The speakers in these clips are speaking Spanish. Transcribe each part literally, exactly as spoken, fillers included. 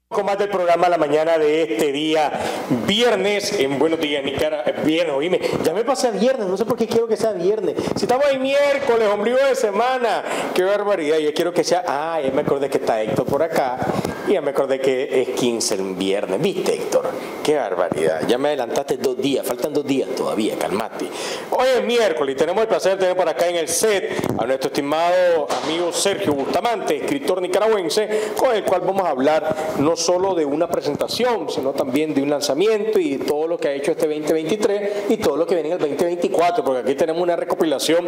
Con más del programa la mañana de este día, viernes, en Buenos Días Nicaragua, viernes, oíme, ya me pasé a viernes, no sé por qué quiero que sea viernes, si estamos ahí miércoles, ombligo de semana, qué barbaridad, yo quiero que sea, ah, ya me acordé que está Héctor por acá, y ya me acordé que es quince el viernes, ¿viste, Héctor? Qué barbaridad, ya me adelantaste dos días, faltan dos días todavía, calmate. Hoy es miércoles y tenemos el placer de tener por acá en el set a nuestro estimado amigo Sergio Bustamante, escritor nicaragüense, con el cual vamos a hablar no solo de una presentación, sino también de un lanzamiento y de todo lo que ha hecho este veinte veintitrés y todo lo que viene en el veinte veinticuatro, porque aquí tenemos una recopilación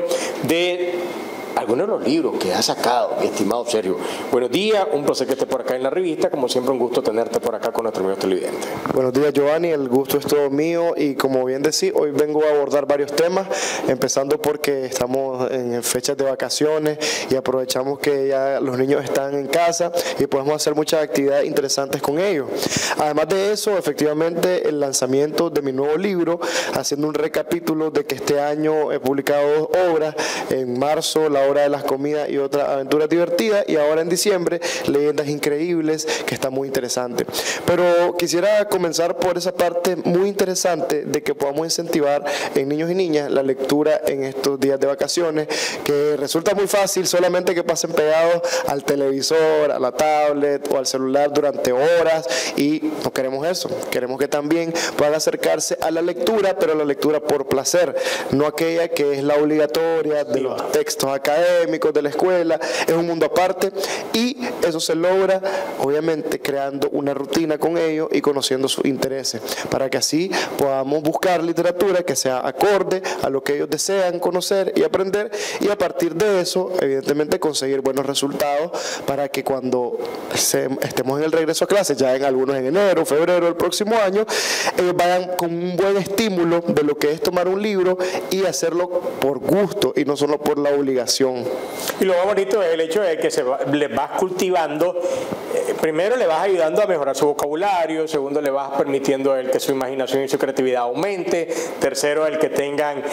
de algunos de los libros que ha sacado, mi estimado Sergio. Buenos días, un placer que estés por acá en la revista, como siempre un gusto tenerte por acá con nuestros amigos televidentes. Buenos días, Giovanni, el gusto es todo mío y como bien decís, hoy vengo a abordar varios temas, empezando porque estamos en fechas de vacaciones y aprovechamos que ya los niños están en casa y podemos hacer muchas actividades interesantes con ellos. Además de eso, efectivamente, el lanzamiento de mi nuevo libro, haciendo un recapítulo de que este año he publicado dos obras, en marzo, La Hora de las Comidas y Otras Aventuras Divertidas, y ahora en diciembre, Leyendas Increíbles, que está muy interesante. Pero quisiera comenzar por esa parte muy interesante de que podamos incentivar en niños y niñas la lectura en estos días de vacaciones, que resulta muy fácil solamente que pasen pegados al televisor, a la tablet o al celular durante horas, y no queremos eso. Queremos que también puedan acercarse a la lectura, pero la lectura por placer, no aquella que es la obligatoria de los textos académicos de la escuela. Es un mundo aparte y eso se logra obviamente creando una rutina con ellos y conociendo sus intereses, para que así podamos buscar literatura que sea acorde a lo que ellos desean conocer y aprender, y a partir de eso evidentemente conseguir buenos resultados para que cuando se, estemos en el regreso a clases, ya en algunos en enero, febrero del próximo año, ellos vayan con un buen estímulo de lo que es tomar un libro y hacerlo por gusto y no solo por la obligación. Y lo más bonito es el hecho de que se va, les vas cultivando, eh, primero le vas ayudando a mejorar su vocabulario, segundo le vas permitiendo el que su imaginación y su creatividad aumente, tercero el que tengan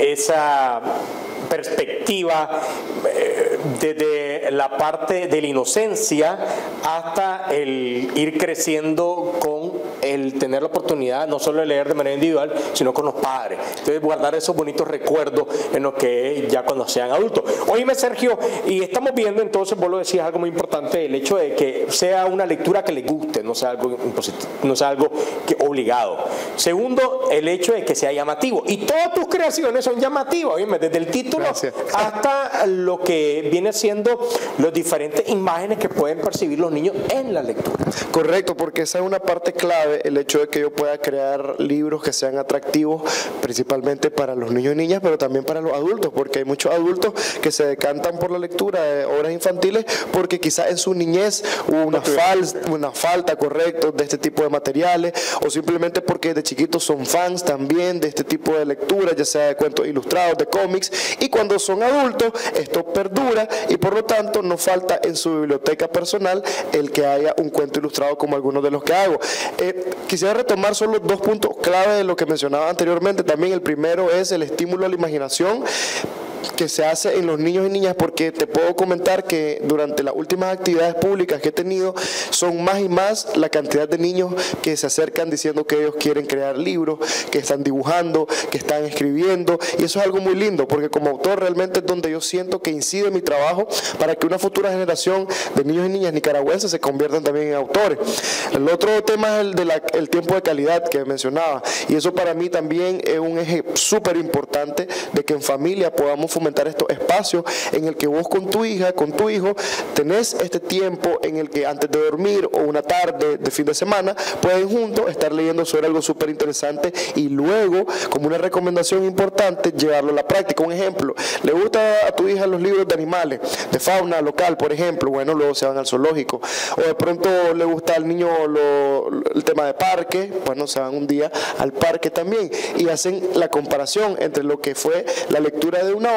esa perspectiva eh, desde la parte de la inocencia hasta el ir creciendo con el tener la oportunidad no solo de leer de manera individual, sino con los padres. Entonces guardar esos bonitos recuerdos en lo que es ya cuando sean adultos. Oíme, Sergio, y estamos viendo entonces, vos lo decías, algo muy importante, el hecho de que sea una lectura que les guste, no sea algo impositivo, no sea algo que obligado. Segundo, el hecho de que sea llamativo. Y todas tus creaciones son llamativas, oíme, desde el título Gracias. hasta lo que viene siendo las diferentes imágenes que pueden percibir los niños en la lectura. Correcto, porque esa es una parte clave, el hecho de que yo pueda crear libros que sean atractivos principalmente para los niños y niñas, pero también para los adultos, porque hay muchos adultos que se decantan por la lectura de obras infantiles porque quizás en su niñez hubo una, fal una falta, correcto, de este tipo de materiales, o simplemente porque de chiquitos son fans también de este tipo de lectura, ya sea de cuentos ilustrados, de cómics, y cuando son adultos esto perdura y por lo tanto no falta en su biblioteca personal el que haya un cuento ilustrado como algunos de los que hago. Eh, quisiera retomar solo dos puntos clave de lo que mencionaba anteriormente. También el primero es el estímulo a la imaginación que se hace en los niños y niñas, porque te puedo comentar que durante las últimas actividades públicas que he tenido son más y más la cantidad de niños que se acercan diciendo que ellos quieren crear libros, que están dibujando, que están escribiendo, y eso es algo muy lindo porque como autor realmente es donde yo siento que incide mi trabajo para que una futura generación de niños y niñas nicaragüenses se conviertan también en autores. El otro tema es el del de tiempo de calidad que mencionaba, y eso para mí también es un eje súper importante de que en familia podamos fomentar estos espacios en el que vos con tu hija, con tu hijo, tenés este tiempo en el que antes de dormir o una tarde de fin de semana pueden juntos estar leyendo sobre algo súper interesante y luego, como una recomendación importante, llevarlo a la práctica. Un ejemplo, le gusta a tu hija los libros de animales, de fauna local, por ejemplo, bueno, luego se van al zoológico. O de pronto le gusta al niño lo, el tema de parque, bueno, se van un día al parque también y hacen la comparación entre lo que fue la lectura de una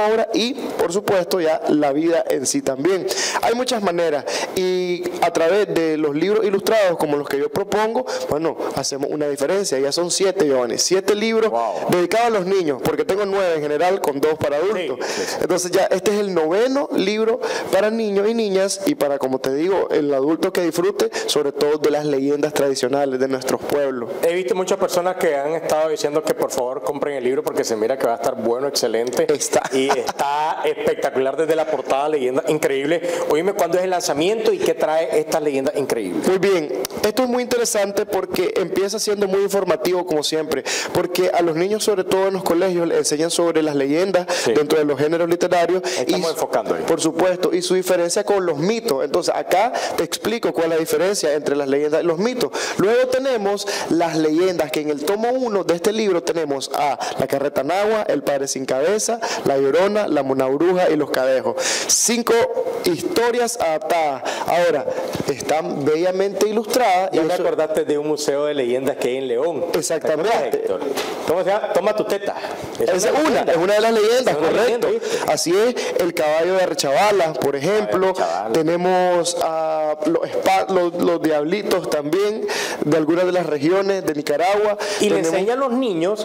obra y, por supuesto, ya la vida en sí también. Hay muchas maneras y a través de los libros ilustrados como los que yo propongo, bueno, hacemos una diferencia. Ya son siete, Giovanni, siete libros wow. dedicados a los niños, porque tengo nueve en general con dos para adultos. Sí, sí, sí. Entonces ya este es el noveno libro para niños y niñas y para, como te digo, el adulto que disfrute, sobre todo de las leyendas tradicionales de nuestros pueblos. He visto muchas personas que han estado diciendo que por favor compren el libro porque se mira que va a estar bueno, excelente. Está. Y está espectacular desde la portada, leyenda increíble. Oíme, ¿cuándo es el lanzamiento y qué trae esta leyenda increíble? Muy bien, esto es muy interesante porque empieza siendo muy informativo como siempre, porque a los niños, sobre todo en los colegios, les enseñan sobre las leyendas sí. dentro de los géneros literarios. Estamos y, enfocando ahí. Por supuesto, y su diferencia con los mitos. Entonces acá te explico cuál es la diferencia entre las leyendas y los mitos. Luego tenemos las leyendas, que en el tomo uno de este libro tenemos a la Carreta Nahua, el Padre Sin Cabeza, la Llorona, la Mona Bruja y los Cadejos. Cinco historias adaptadas. Ahora, están bellamente ilustradas. Ya y me eso... acordaste de un museo de leyendas que hay en León. Exactamente. ¿Cómo se llama? Toma tu teta. Esa es una, una, es una de las leyendas, correcto. Leyenda, así es, el caballo de Arechabala, por ejemplo. Arechabala. Tenemos a uh, los, los, los diablitos también, de algunas de las regiones de Nicaragua. Y Tenemos... le enseñan a los niños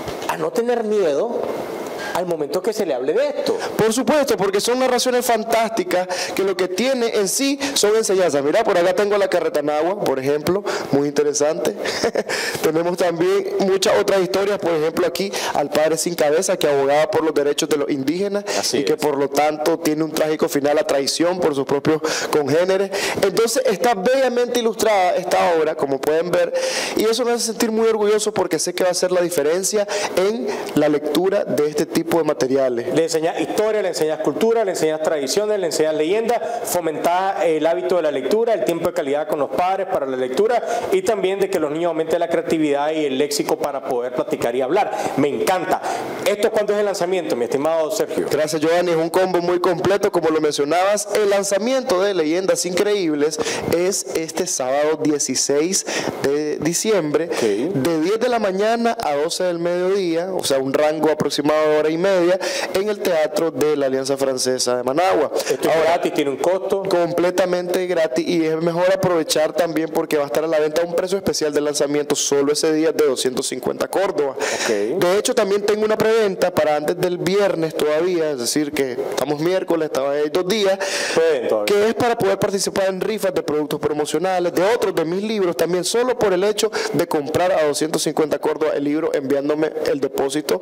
a no tener miedo al momento que se le hable de esto. Por supuesto, porque son narraciones fantásticas que lo que tiene en sí son enseñanzas. Mira, por acá tengo la Carreta Nahua, por ejemplo, muy interesante. Tenemos también muchas otras historias, por ejemplo aquí al Padre Sin Cabeza, que abogaba por los derechos de los indígenas Así y que es. por lo tanto tiene un trágico final a traición por sus propios congéneres. Entonces está bellamente ilustrada esta obra, como pueden ver, y eso me hace sentir muy orgulloso porque sé que va a hacer la diferencia en la lectura de este tipo de materiales. Le enseñas historia, le enseñas cultura, le enseñas tradiciones, le enseñas leyendas, fomentar el hábito de la lectura, el tiempo de calidad con los padres para la lectura y también de que los niños aumenten la creatividad y el léxico para poder platicar y hablar. Me encanta. ¿Esto cuándo es el lanzamiento, mi estimado Sergio? Gracias, Giovanni. Es un combo muy completo, como lo mencionabas. El lanzamiento de Leyendas Increíbles es este sábado dieciséis de diciembre, okay. de diez de la mañana a doce del mediodía, o sea, un rango aproximado de hora y media en el Teatro de la Alianza Francesa de Managua. ¿Esto es Ahora, gratis? ¿Tiene un costo? Completamente gratis y es mejor aprovechar también porque va a estar a la venta a un precio especial de lanzamiento solo ese día de doscientos cincuenta Córdoba. Okay. De hecho, también tengo una preventa para antes del viernes todavía, es decir, que estamos miércoles, estaba ahí dos días, que es para poder participar en rifas de productos promocionales, de otros de mis libros, también solo por el hecho de comprar a doscientos cincuenta Córdoba el libro, enviándome el depósito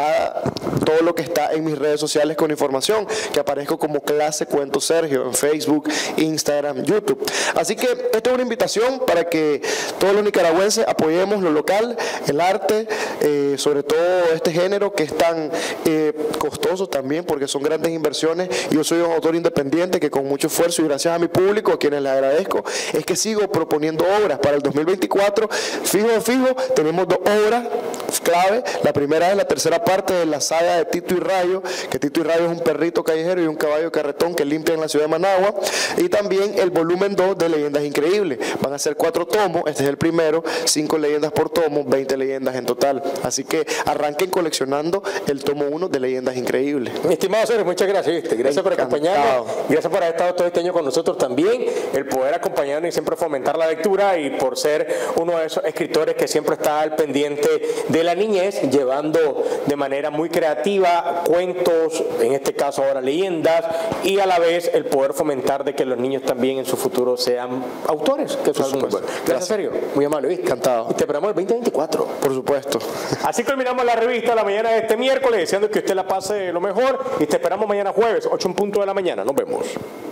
a todo lo que está en mis redes sociales con información, que aparezco como Clase Cuento Sergio en Facebook, Instagram, YouTube. Así que esta es una invitación para que todos los nicaragüenses apoyemos lo local, el arte, eh, sobre todo este género que es tan eh, costoso también porque son grandes inversiones. Yo soy un autor independiente que con mucho esfuerzo y gracias a mi público, a quienes les agradezco, es que sigo proponiendo obras para el dos mil veinticuatro. Fijo, fijo, tenemos dos obras clave. La primera es la tercera parte de la saga de Tito y Rayo, que Tito y Rayo es un perrito callejero y un caballo carretón que limpia en la ciudad de Managua, y también el volumen dos de Leyendas Increíbles. Van a ser cuatro tomos, este es el primero, cinco leyendas por tomo, veinte leyendas en total. Así que arranquen coleccionando el tomo uno de Leyendas Increíbles. Mi estimado Sergio, muchas gracias. ¿viste? Gracias por acompañarnos. Gracias por haber estado todo este año con nosotros también, el poder acompañarnos y siempre fomentar la lectura y por ser uno de esos escritores que siempre está al pendiente de la niñez, llevando de manera muy creativa cuentos, en este caso ahora leyendas, y a la vez el poder fomentar de que los niños también en su futuro sean autores. Que eso es muy bueno. Gracias, Sergio. Muy amable, ¿viste? Encantado. Y te esperamos el veinte veinticuatro. Por supuesto. Así terminamos la revista la mañana de este miércoles, deseando que usted la pase lo mejor y te esperamos mañana jueves, ocho en punto de la mañana. Nos vemos.